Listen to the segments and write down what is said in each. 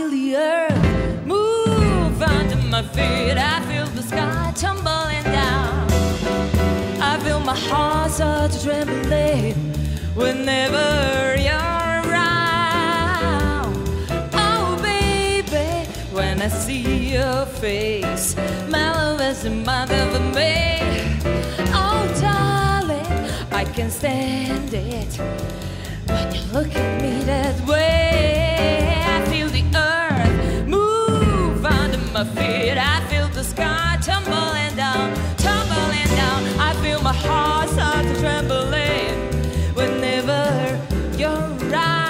feel the earth move under my feet. I feel the sky tumbling down. I feel my heart start to tremble whenever you're around. Oh baby, when I see your face, my love is the mother of me. Oh darling, I can't stand it when you look at me that way. I feel the earth move under my feet. I feel the sky tumbling down, tumbling down. I feel my heart start to trembling whenever you're around.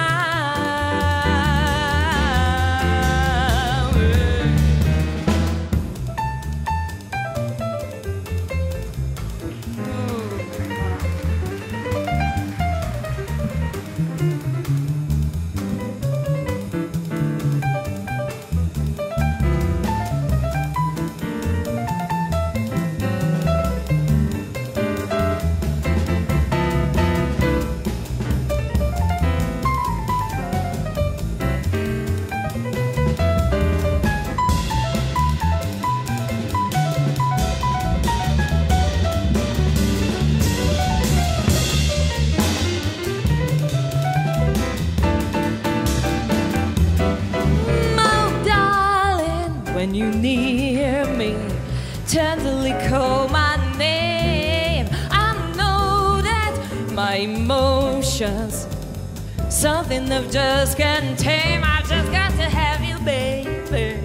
When you near me, tenderly call my name. I know that my emotions, something that just can't tame. I just got to have you, baby.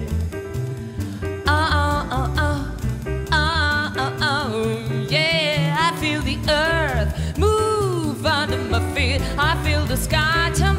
Yeah. I feel the earth move under my feet. I feel the sky turn